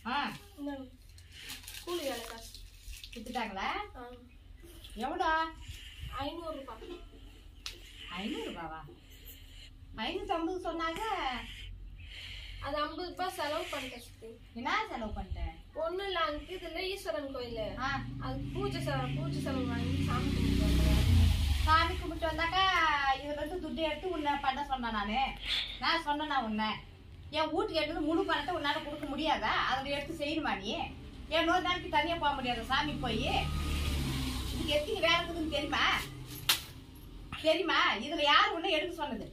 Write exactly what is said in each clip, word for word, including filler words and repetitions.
கூலி வேலை காசு கொடுத்துட்டாங்களா? எவ்வளோ? ஐநூறு ரூபாய். ஐநூறு ரூபாவா? ஐநூத்தி ஐம்பது சொன்னாங்க. அது ஐம்பது ரூபாய் செலவு பண்ணிட்டேன் சித்தி. என்ன செலவு பண்ணிட்டேன்? ஒன்றும் இல்லை, அங்கே இதுல ஈஸ்வரன் கோயில் அது பூஜை செலவு பூஜை செலவு வாங்கி சாமி கும்பிட்டு வந்தேன். சாமி கும்பிட்டு வந்தாக்கா இதுல இருந்து துட்டு எடுத்து உன்னை பண்ண சொன்னேன். நானு நான் சொன்னேன்னா உன்னை என் வீட்டுக்கு எடுத்து முழு பணத்தை உன்னால கொடுக்க முடியாதா? அதில் எடுத்து செய்யணுமா நீ? என் நூறு நாளைக்கு தனியாக போக முடியாது சாமி போய். இதுக்கு எத்தனை வேலை இருக்குதுன்னு தெரியுமா? தெரியுமா? இதுல யாரு உன்னை எடுக்க சொன்னது?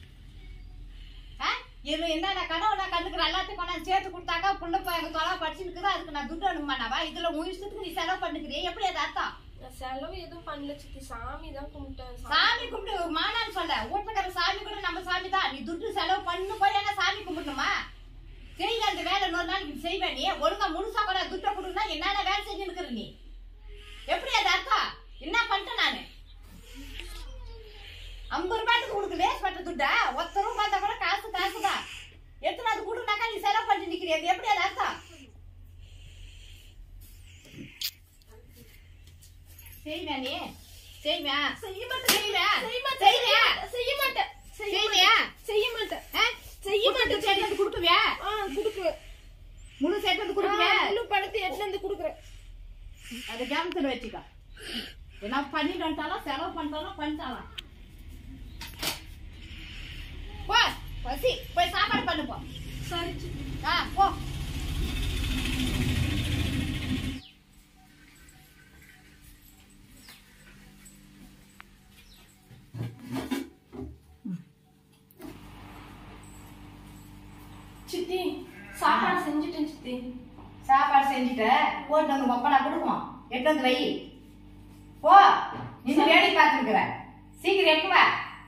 ஆ இதுல என்னென்ன கனவு நான் கண்டுக்கிற எல்லாத்தையும் கொண்டாந்து சேர்த்து கொடுத்தாக்கா புள்ள போய் எங்க தொலை படிச்சுருக்குதா? அதுக்கு நான் துட்டு அனுப்புமானாவா? இதுல உன் இஷ்டத்துக்கு நீ செலவு பண்ணிக்கிறிய? எப்படி அது அர்த்தம்? செலவு எதுவும் பண்ணல சித்தி, சாமி தான் கும்பிட்டேன். சாமி கும்பிட்டு மானான்னு சொல்ல வீட்டுக்கார சாமி கூட நம்ம சாமி தான். நீ துட்டு செலவு பண்ணு போய் என்ன சாமி கும்பிடணுமா? செய்ய அந்த வேலை இன்னொரு நாளைக்கு செய்வேன். நீ ஒழுங்கா முழுசா கூட துட்டை கொடுனா என்னென்ன வேலை செஞ்சு இருக்கிற நீ? எப்படி அது அர்த்தம்? என்ன பண்ணிட்டேன் நானு? ஐம்பது ரூபாய்க்கு கொடுக்கு லேஸ் பட்ட துட்டா ஒத்த ரூபா பார்த்தா கூட காசு காசுதான். எத்தனை அது கொடுனாக்கா நீ செலவு பண்ணிட்டு நிக்கிறிய? அது எப்படி அது அர்த்தம்? செய்வியா நீ? செய்வியா? செய்ய மாட்டேன். செய்வியா? செய்ய மாட்டேன். செய்வியா? செய்ய மாட்டேன். செய்வியா? செய்ய மாட்டேன். செய்ய மாட்டேன். சேர்த்து கொடுக்குவியா? ஆ கொடுக்குறேன். முழு சேர்த்து கொடுக்குவியா? முழு பணத்தை எடுத்து வந்து கொடுக்குறேன். அதை கவனத்தில் வச்சுக்கோ. என்ன பண்ணிட்டு வந்துட்டாலும் செலவு பண்ணிட்டாலும் பண்ணிட்டாலாம். போ பசி போய் சாப்பாடு பண்ணு போ. சரி. ஆ போ. சித்தி சாப்பாடு செஞ்சுட்டேன் சித்தி. சாப்பாடு செஞ்சுட்டு போட்டு வந்து ஒப்பனா கொடுக்குவோம். எட்டு வந்து வை. போ. நீ வேடி பார்த்துருக்குற. சீக்கிரம் எடுக்குவா.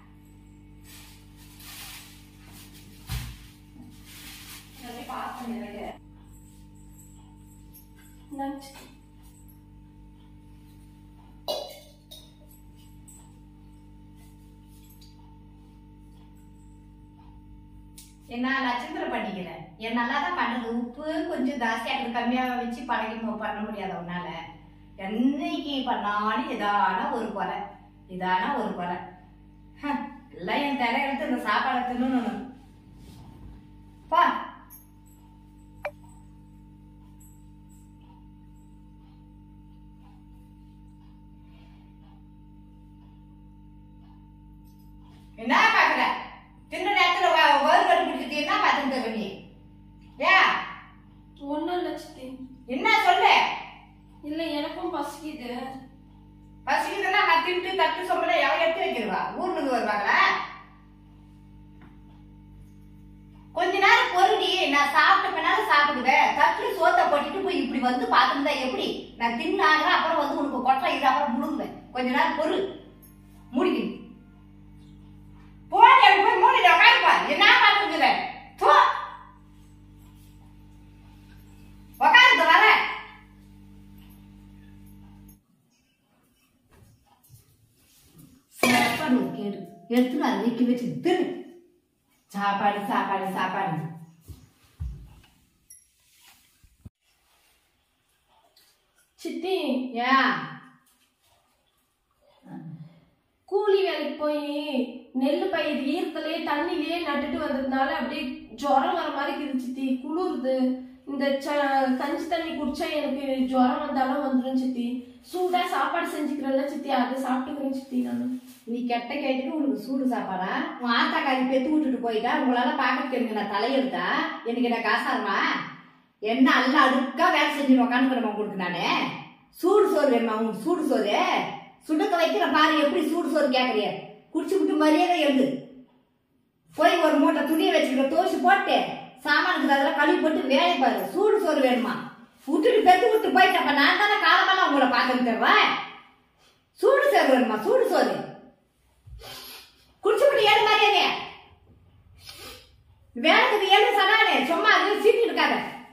என்ன நட்சத்திரம் பண்ணிக்கிற? என் நல்லா தான் பண்ணுது. உப்பு கொஞ்சம் ஜாஸ்தியாக கம்மியா வச்சு பழகி பண்ண முடியாத உன்னால. என்னைக்கு பண்ணாலும் இதான ஒரு குறை இதான ஒரு குறை. எல்லாம் என் தலை எடுத்து இந்த சாப்பாடை தின்னு பா. என்ன பாக்குற? தின்ன நேரத்துல வறுவல் பிடிச்சிட்டு என்ன பாத்துட்டு நீ? ஏ ஒண்ணும் இல்ல சித்தி. என்ன சொல்லு? இல்ல எனக்கும் பசிக்குது. பசிக்குதுன்னா நான் தின்ட்டு தட்டு சொம்பல எவ எடுத்து வைக்கிறவா? ஊர்ல இருந்து வருவாங்களா? கொஞ்ச நேரம் பொருடி நான் சாப்பிட்ட பின்னாலும் சாப்பிடுவேன். தட்டுல சோத்தை போட்டுட்டு போய் இப்படி வந்து பாத்துருந்தா எப்படி? நான் தின்னாங்க அப்புறம் வந்து உனக்கு கொட்டை இது அப்புறம் முழுங்குவேன். கொஞ்ச நேரம் பொரு முடிக்கு போய் போய் மூடிட்டு உட்காருப்பா. என்ன பாத்துருக்குற? உட்காருங்க வர. சாப்பாடு கேடு எடுத்து அதை வைக்க வச்சு திரு. சாப்பாடு சாப்பாடு சாப்பாடு. சித்தி ஏன் கூலி வேலைக்கு போய் நெல்லு பயிர் ஈரத்திலேயே தண்ணிலேயே நட்டுட்டு வந்ததுனால அப்படியே ஜுரம் வர மாதிரி இருக்குது சித்தி. குளிருது. இந்த கஞ்சி தண்ணி குடிச்சா எனக்கு ஜுரம் வந்தாலும் வந்துடும் சித்தி. சூடா சாப்பாடு செஞ்சுக்கிறேன்ல சித்தி, அதை சாப்பிட்டுக்கிறேன் சித்தி. நான் நீ கெட்ட கேட்டுட்டு உனக்கு சூடு சாப்பாடா? உன் ஆத்தாக்காரி பெத்து விட்டுட்டு போயிட்டா உங்களால பாக்கிறதுக்கு எனக்கு நான் தலையெடுத்தா எனக்கு என்ன காசாருமா? என்ன அல்ல அடுக்கா வேலை செஞ்சு உக்காந்துக்கிறமா உங்களுக்கு நானு? சூடு சோறு வேணுமா உங்களுக்கு? சூடு சோறு சுடுக்க வைக்கிற பாரு. எப்படி சூடு சோறு கேக்குறிய? குடிச்சு விட்டு மரியாதை எழுது. போய் ஒரு மூட்டை துணியை வச்சுக்கிற தோசி போட்டு சாமானுக்கு அதெல்லாம் கழுவி போட்டு வேலை பாரு. சூடு சோறு வேணுமா? விட்டுட்டு பெத்து விட்டு போயிட்டப்ப நான் தானே காலமெல்லாம் உங்களை பார்த்துட்டு தருவேன். சூடு சோறு வேணுமா? சூடு சோறு குடிச்சு விட்டு ஏழு மாதிரியாங்க வேலைக்கு ஏழு சனானே சும்மா அது சீட்டு இருக்காத.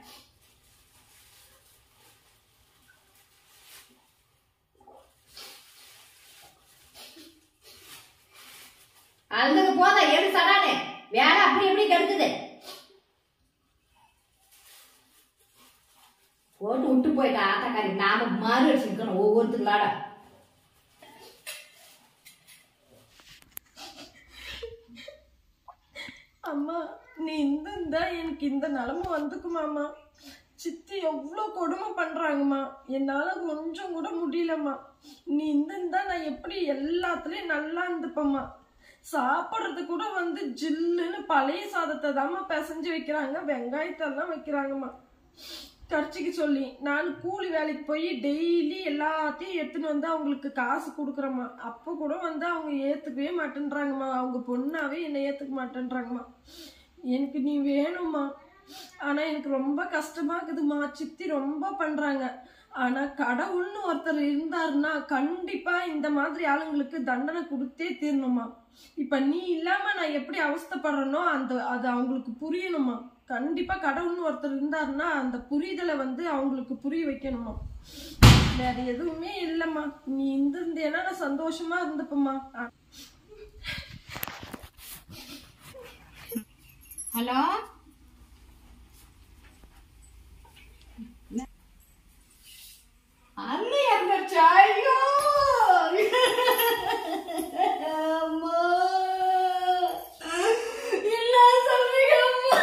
அதுக்கு போதா ஏழு சனானே வேலை அப்படி எப்படி கெடுக்குது? விட்டுட்டு போயிட்டா ஆத்தாக்காரி. நாம மாறு அடிச்சுக்கணும் ஒவ்வொருத்தர்களாட. அம்மா நீ இந்த இந்த எனக்கு இந்த நிலைமை வந்துக்குமாம்மா. சித்தி எவ்வளோ கொடுமை பண்றாங்கம்மா. என்னால கொஞ்சம் கூட முடியலம்மா. நீ இந்த இந்த நான் எப்படி எல்லாத்துலயும் நல்லா இருந்துப்பம்மா. சாப்பிட்றது கூட வந்து ஜில்லுன்னு பழைய சாதத்தை தாம்மா பிசைஞ்சு வைக்கிறாங்க, வெங்காயத்தெல்லாம் வைக்கிறாங்கம்மா கடிச்சிக்க சொல்லி. நான் கூலி வேலைக்கு போய் டெய்லி எல்லாத்தையும் எடுத்துன்னு வந்து அவங்களுக்கு காசு கொடுக்குறேம்மா. அப்போ கூட வந்து அவங்க ஏற்றுக்கவே மாட்டேன்றாங்கம்மா. அவங்க பொண்ணாவே என்னை ஏற்றுக்க மாட்டேன்றாங்கம்மா. எனக்கு நீ வேணும்மா. ஆனால் எனக்கு ரொம்ப கஷ்டமாக இருக்குதுமா. சித்தி ரொம்ப பண்ணுறாங்க. ஆனால் கடவுள்னு ஒருத்தர் இருந்தாருன்னா கண்டிப்பாக இந்த மாதிரி ஆளுங்களுக்கு தண்டனை கொடுத்தே தீரணுமா. இப்போ நீ இல்லாமல் நான் எப்படி அவஸ்தைப்படுறேனோ அந்த அது அவங்களுக்கு புரியணுமா. கண்டிப்பாக கடவுள்னு ஒருத்தர் இருந்தாருன்னா அந்த புரிதலை வந்து அவங்களுக்கு புரிய வைக்கணுமா. வேற எதுவுமே இல்லைம்மா. நீ இருந்திருந்தேன்னா நான் சந்தோஷமா இருந்துப்பம்மா. ஹலோ அண்ணி எங்கச்சா? ஐயோ அம்மா இல்ல சொல்றீங்க அம்மா.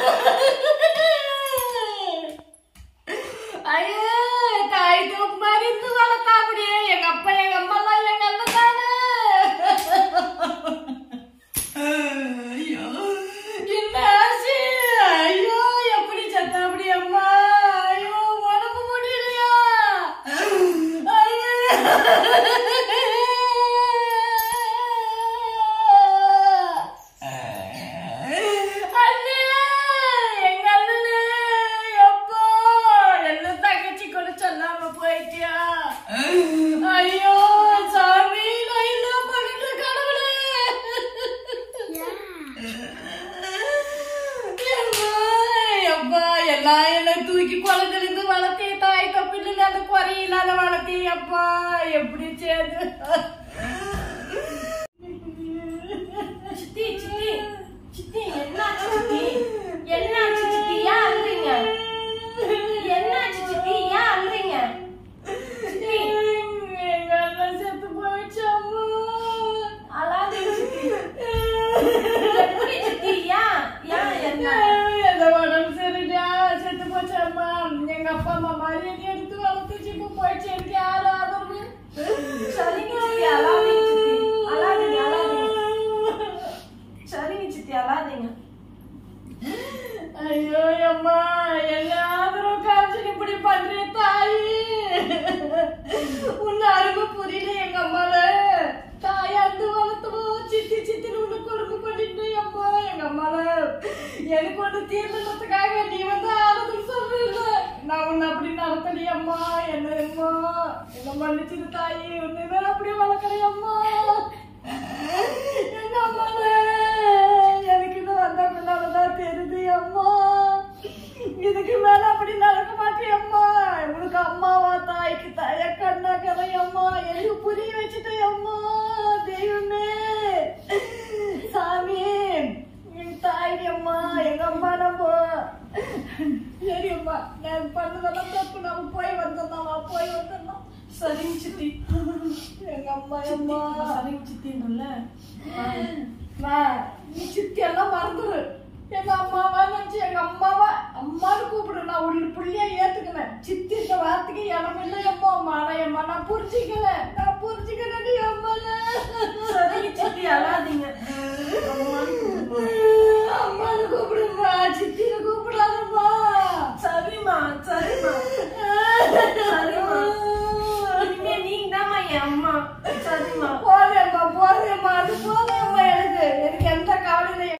ஐயோ தாய் தோப்பு மாதிரி இருந்து வளர்த்தா அப்படியே எங்க அப்பா எங்க அம்மா எல்லாம் எங்க அண்ணன் தானே. ஐயோ என்ன ஆச்சு? ஐயோ எப்படி சத்தா அப்படி அம்மா? ஐயோ உடம்பு முடியலையா? அண்ணே எங்க அண்ணனே எப்போ என்ன தங்கச்சி கூட சொல்லாம போயிட்டியா? ஐயோ சாமி நான் என்ன பண்ணிட்டு கடவுளே. அப்பா எல்லாம் என்ன தூக்கி குழந்தைந்து வளர்த்தி தாய் தப்பில் அந்த குறையில்லாத வளர்த்தி அப்பா எப்படி சேது. சித்தி சித்தி சித்தி என்னாச்சு சித்தி? என்னாச்சு சித்தி? ஏன் அழுறீங்க? என்னாச்சு சித்தி? ஏன் அழுறீங்க? சித்தி எங்க அண்ணன் செத்து போயிடுச்சு அம்மா. அழாதீங்க சித்தி. எப்படி சித்தி? ஏன் ஏன் என்ன? எந்த உடம்பு சரியா செத்து போச்சு அம்மா. எங்க அப்பா அம்மா மாதிரி எடுத்து வளர்த்துச்சு இப்ப போயிடுச்சு. எனக்கு யாரும் ஆதரவு. சரிங்க சித்தி அழாதீங்க சித்தி. அழாதீங்க அழாதீங்க. சரிங்க சித்தி அழாதீங்க. ஐயோ அம்மா என்ன ஆதரவு காமிச்சு இப்படி பண்றே தாயி. உன்ன அருமை புரியல எங்க அம்மால. தாய் அந்த வளர்த்தோம் சித்தி சித்தின்னு உன்னை கொடுமை பண்ணிட்டு அம்மா எங்க அம்மால. எனக்கு ஒண்ணு தீர்ந்ததுக்காக நீ வந்து ஆறுதல் சொல்றீங்க. நான் உன்னை அப்படி நடத்தலி அம்மா. என்னம்மா என்ன மன்னிச்சிரு தாயி. உன்னை அப்படியே வளர்க்கலையே அம்மா. எங்க அம்மால எனக்கு இது வந்த பின்னாலதான் தெரியுது அம்மா. இதுக்கு மேல அப்படி நடக்க மாட்டேன் அம்மா. உனக்கு அம்மாவா தாய்க்கு தாயா கண்ணா கதை அம்மா. எனக்கு புரிய வச்சுட்டேன் அம்மா. தெய்வமே சாமி என் தாய் அம்மா எங்க அம்மா நம்ம. சரி அம்மா நான் பண்ணதெல்லாம் தப்பு. நம்ம போய் வந்தோம் போய் வந்தோம். சரிங்க சித்தி. எங்க அம்மா அம்மா சரிங்க சித்தி. நல்ல நீ சித்தி எல்லாம் மறந்துரு. எங்க அம்மாவா நினைச்சு எங்க அம்மாவா அம்மான்னு கூப்பிடு. நான் உள்ள புள்ளியா ஏத்துக்கினேன். சித்தி இந்த வார்த்தைக்கு இடம் இல்லை அம்மா. அம்மா அம்மா நான் புரிஞ்சுக்கல. நான் புரிஞ்சுக்கல அம்மா. சரிங்க சித்தி அழாதீங்க.